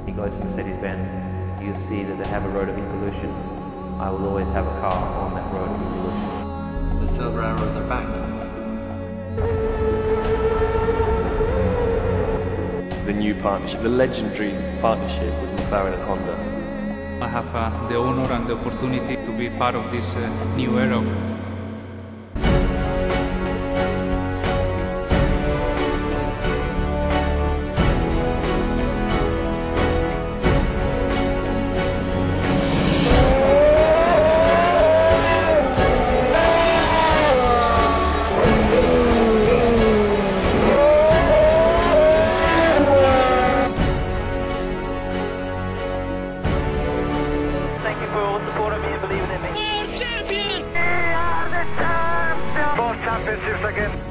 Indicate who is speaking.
Speaker 1: You go to Mercedes-Benz, you'll see that they have a road of evolution. I will always have a car on that road of evolution.
Speaker 2: The silver arrows are back.
Speaker 3: The new partnership, the legendary partnership with McLaren and Honda.
Speaker 4: I have the honor and the opportunity to be part of this new era.
Speaker 5: Thank you for all supporting me and believing in me.
Speaker 6: World champion!
Speaker 5: We are the champions!
Speaker 6: World championships again.